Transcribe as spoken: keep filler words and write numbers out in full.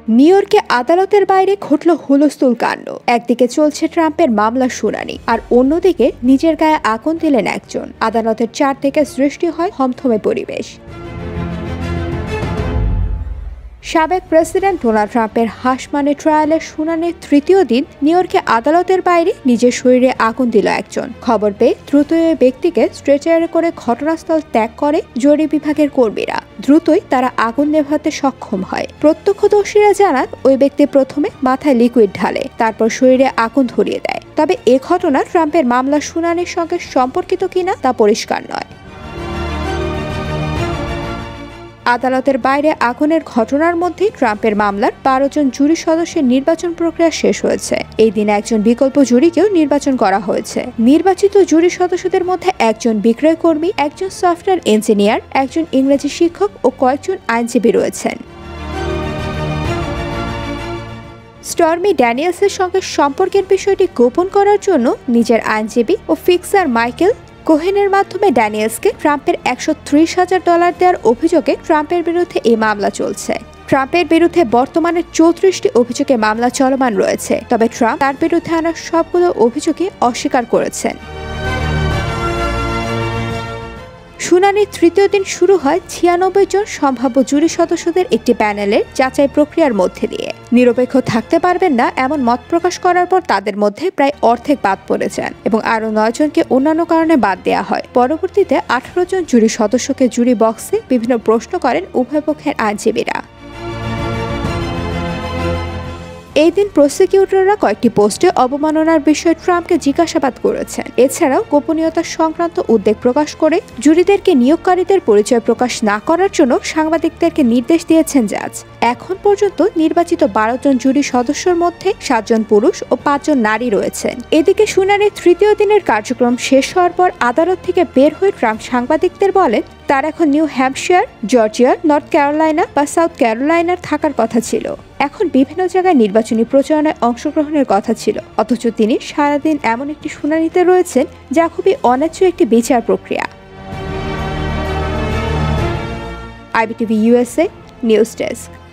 New ইয়র্কে আদালতের বাইরে ঘটল হুলস্থুল কাণ্ড। একদিকে চলছে ট্রাম্পের মামলার শুনানি, আর অন্যদিকে নিজের গায়ে আগুন দিলেন একজন। আদালতের চারদিকে সৃষ্টি হয় থমথমে পরিবেশ। সাবেক প্রেসিডেন্ট ডোনাল্ড ট্রাম্পের হাসমানি ট্রায়ালের শুনানির তৃতীয় দিন নিউ ইয়র্কে আদালতের বাইরে নিজের শরীরে আগুন দিল একজন। খবর পেয়ে দ্রুত ওই ব্যক্তিকে স্ট্রেচারে করে ঘটনাস্থল ত্যাগ করে জরুরি বিভাগের কর্মীরা। দ্রুতই তারা আগুন নেভাতে সক্ষম হয়। প্রত্যক্ষদর্শীরা জানান ওই ব্যক্তি প্রথমে মাথায় লিকুইড ঢালে, তারপর শরীরে আগুন ধরিয়ে দেয়। তবে এ ঘটনা ট্রাম্পের মামলার শুনানির সঙ্গে সম্পর্কিত কিনা তা পরিষ্কার নয়। আদালতের বাইরে আগুনের ঘটনার মধ্যেই ট্রাম্পের মামলার বারো জন জুরি সদস্যের নির্বাচন প্রক্রিয়া শেষ হয়েছে। এই দিন একজন বিকল্প জুরিকেও নির্বাচন করা হয়েছে। নির্বাচিত জুরি সদস্যদের মধ্যে একজন বিক্রয় কর্মী, একজন সফটওয়্যার ইঞ্জিনিয়ার, একজন ইংরেজি শিক্ষক ও কয়েকজন আইনজীবী রয়েছেন। স্টর্মি ড্যানিয়েলসের সঙ্গে সম্পর্কের বিষয়টি গোপন করার জন্য নিজের আইনজীবী ও ফিক্সার মাইকেল কোহেনের মাধ্যমে ড্যানিয়েলসকে ট্রাম্পের একশো ত্রিশ হাজার ডলার দেওয়ার অভিযোগে ট্রাম্পের বিরুদ্ধে এই মামলা চলছে। ট্রাম্পের বিরুদ্ধে বর্তমানে চৌত্রিশটি অভিযোগে মামলা চলমান রয়েছে, তবে ট্রাম্প তার বিরুদ্ধে আনা সবগুলো অভিযোগই অস্বীকার করেছেন। শুনানির তৃতীয় দিন শুরু হয় ছিয়ানব্বই জন সম্ভাব্য জুরি সদস্যদের একটি প্যানেলের যাচাই প্রক্রিয়ার মধ্যে দিয়ে। নিরপেক্ষ থাকতে পারবেন না এমন মত প্রকাশ করার পর তাদের মধ্যে প্রায় অর্ধেক বাদ পড়ে যান এবং আরও নয় জনকে অন্যান্য কারণে বাদ দেওয়া হয়। পরবর্তীতে আঠারো জন জুরি সদস্যকে জুরি বক্সে বিভিন্ন প্রশ্ন করেন উভয় পক্ষের আইনজীবীরা। এই দিন প্রসিকিউটররা কয়েকটি পোস্টে অবমাননার বিষয়ে ট্রাম্পকে জিজ্ঞাসাবাদ করেছেন। এছাড়াও গোপনীয়তা সংক্রান্ত উদ্বেগ প্রকাশ করে জুরিদেরকে নিয়োগকারীদের পরিচয় প্রকাশ না করার জন্য সাংবাদিকদেরকে নির্দেশ দিয়েছেন জাজ। এখন পর্যন্ত নির্বাচিত বারো জন জুরি সদস্যের মধ্যে সাতজন পুরুষ ও পাঁচজন নারী রয়েছেন। এদিকে শুনানির তৃতীয় দিনের কার্যক্রম শেষ হওয়ার পর আদালত থেকে বের হয়ে ট্রাম্প সাংবাদিকদের বলেন তার এখন New Hampshire, Georgia, North Carolina বা সাউথ ক্যারোলাইনার থাকার কথা ছিল। এখন বিভিন্ন জায়গায় নির্বাচনী প্রচারণায় অংশগ্রহণের কথা ছিল, অথচ তিনি সারাদিন এমন একটি শুনানিতে রয়েছেন যা খুবই অন্যায্য একটি বিচার প্রক্রিয়া। IBTV USA news desk.